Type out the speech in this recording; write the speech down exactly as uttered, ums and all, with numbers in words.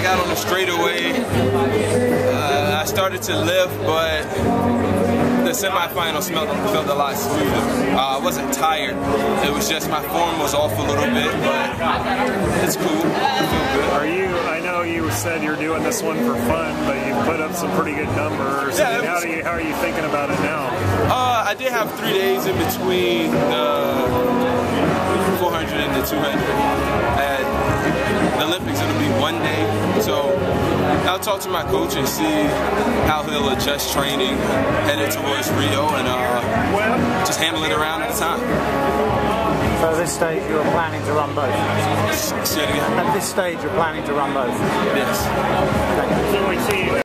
got on the straightaway. Uh, I started to lift, but the semifinal smelled, felt a lot smoother. Uh, I wasn't tired. It was just my form was off a little bit, but it's cool. I feel good. Are you? I know you said you're doing this one for fun, but you put up some pretty good numbers. Yeah, I mean, how do you? How are you thinking about it now? Uh, I did have three days in between the four hundred and the two hundred. At the Olympics, it'll be one day. So I'll talk to my coach and see how he'll adjust training headed towards Rio and uh, just handle it around at the time. So at this stage you're planning to run both? Say it again. At this stage you're planning to run both? Yes. Can we see